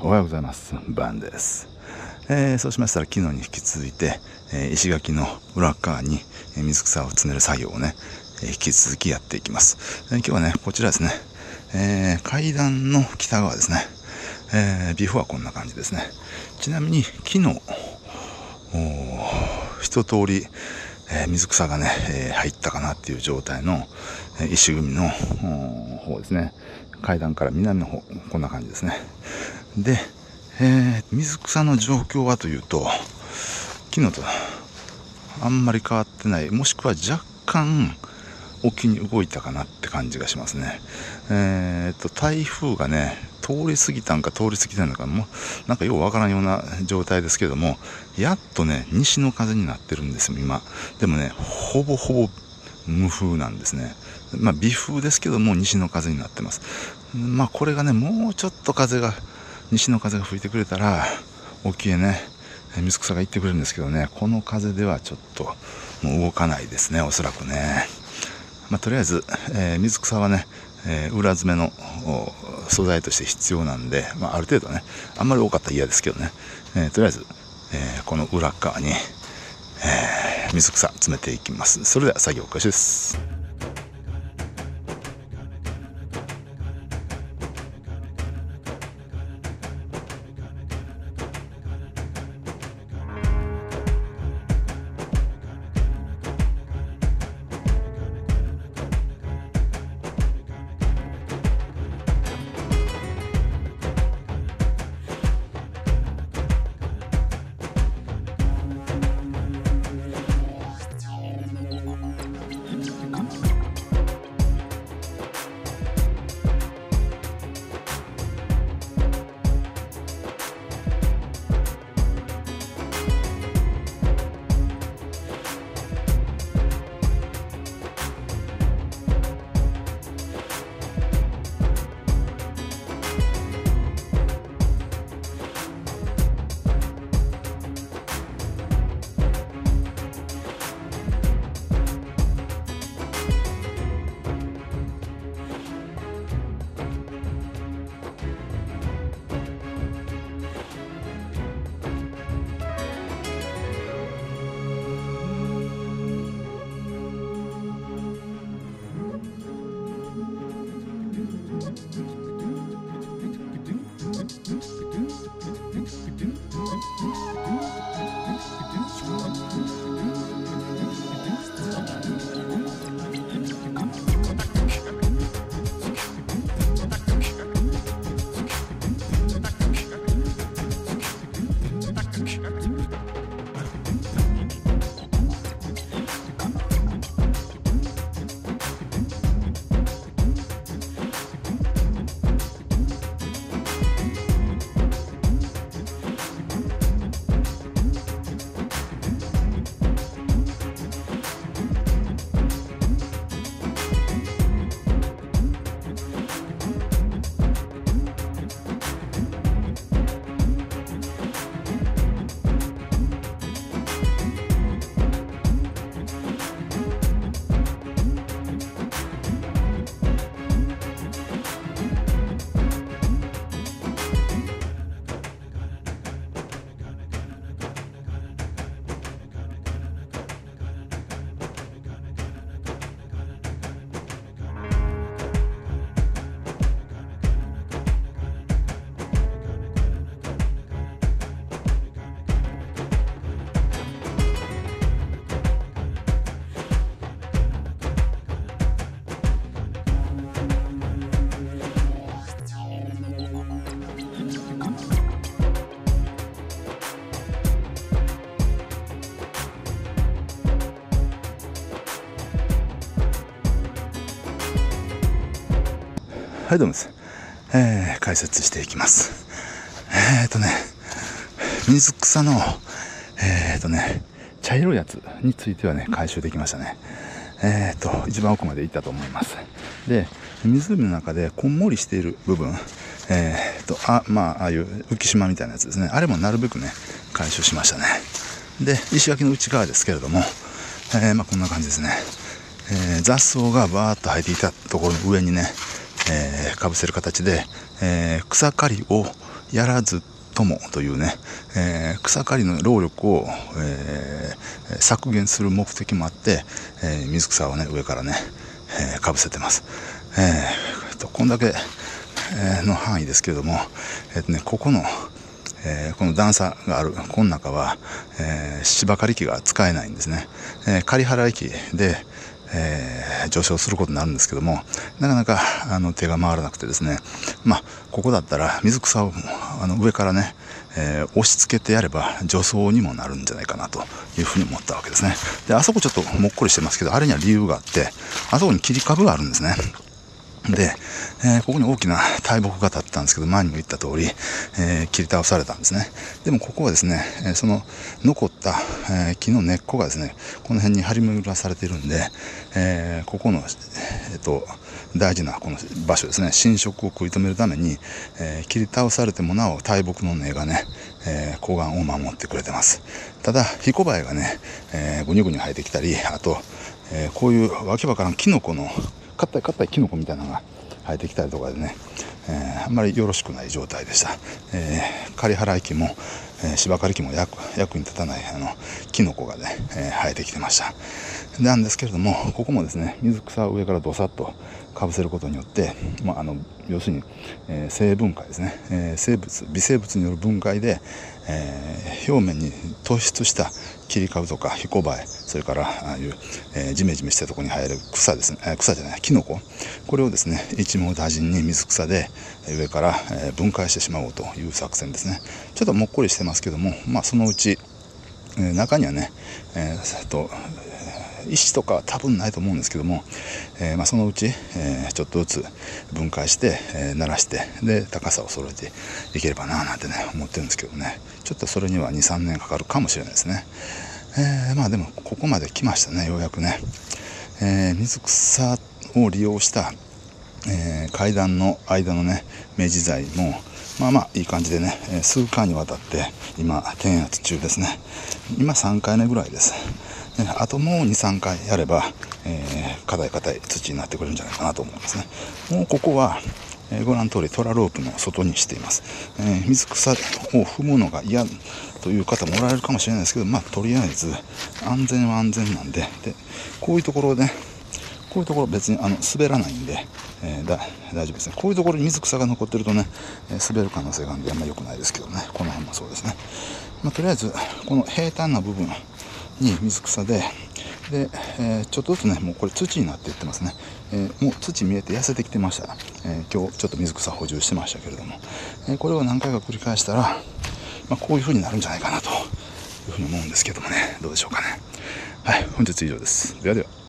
おはようございます。バンです。そうしましたら昨日に引き続いて、石垣の裏側に水草を詰める作業をね、引き続きやっていきます。今日はねこちらですね、階段の北側ですね。ビフォーはこんな感じですね。ちなみに昨日一通り水草がね、入ったかなっていう状態の石組みの方ですね。階段から南の方、こんな感じですね。で、水草の状況はというと、昨日とあんまり変わってない、もしくは若干沖に動いたかなって感じがしますね。台風がね通り過ぎたんか通り過ぎたのかもなんかようわからんような状態ですけども、やっとね西の風になってるんですよ今。でもねほぼほぼ無風なんですね。微風ですけども西の風になってます。これがねもうちょっと西の風が吹いてくれたら沖へね水草が行ってくれるんですけどね、この風ではちょっともう動かないですね、おそらくね。とりあえず、水草はね、裏詰めの素材として必要なんで、ある程度ねあんまり多かったら嫌ですけどね、とりあえず、この裏側に、水草詰めていきます。それでは作業開始です。はい、どうもです。解説していきます。水草の茶色いやつについてはね回収できましたね。一番奥まで行ったと思います。で、湖の中でこんもりしている部分、ああいう浮島みたいなやつですね、あれもなるべくね回収しましたね。で、石垣の内側ですけれども、こんな感じですね。雑草がバーッと生えていたところの上にね、かぶせる形で、草刈りをやらずともというね、草刈りの労力を、削減する目的もあって、水草をね上からね、かぶせてます。こんだけ、の範囲ですけれども、ここの、この段差があるこの中は、芝刈り機が使えないんですね。刈払い機で、上昇することになるんですけども、なかなか手が回らなくてですね、ここだったら水草を上からね、押し付けてやれば助走にもなるんじゃないかなというふうに思ったわけですね。であそこちょっともっこりしてますけど、あれには理由があって、あそこに切り株があるんですね。で、ここに大きな大木が立ったんですけど、前にも言った通り、切り倒されたんですね。でもここはですね、その残った、木の根っこがですね、この辺に張り巡らされているんで、ここの、大事なこの場所ですね、侵食を食い止めるために、切り倒されてもなお大木の根がね、湖岸を守ってくれてます。ただヒコバエがね、ぐにゅぐにゅ生えてきたり、あと、こういうわけわからんキノコの硬いキノコみたいなのが生えてきたりとかでね、あんまりよろしくない状態でした。刈払い機も、芝刈り機も役に立たないキノコがね、生えてきてました。なんですけれども、ここもですね、水草を上からどさっとかぶせることによって、要するに、生分解ですね、微生物による分解で、表面に突出した切り株とかヒコバエ、それからああいう、ジメジメしたところに生える草ですね、草じゃないキノコ、これをですね一網打尽に水草で上から、分解してしまおうという作戦ですね。ちょっともっこりしてますけども、そのうち、中にはね、石とかは多分ないと思うんですけども、そのうち、ちょっとずつ分解して、慣らして、で高さを揃えていければななんてね思ってるんですけどね、ちょっとそれには 2,3 年かかるかもしれないですね。でもここまで来ましたね、ようやくね。水草を利用した、階段の間のね目地材もいい感じでね、数回にわたって今転圧中ですね。今3回目ぐらいです。あともう 2,3 回やれば、硬い土になってくるんじゃないかなと思いますね。もうここは、ご覧の通りトラロープの外にしています。水草を踏むのが嫌という方もおられるかもしれないですけど、とりあえず安全は安全なんで、こういうところで、こういうところ別に滑らないんで、大丈夫ですね。こういうところに水草が残ってるとね、滑る可能性があるんであんまり良くないですけどね。この辺もそうですね。とりあえずこの平坦な部分に水草で、ちょっとずつね、もうこれ土になっていってますね。もう土見えて痩せてきてました。今日ちょっと水草補充してましたけれども、これを何回か繰り返したら、こういう風になるんじゃないかなというふうに思うんですけどもね、どうでしょうかね。はい、本日以上です。ではでは。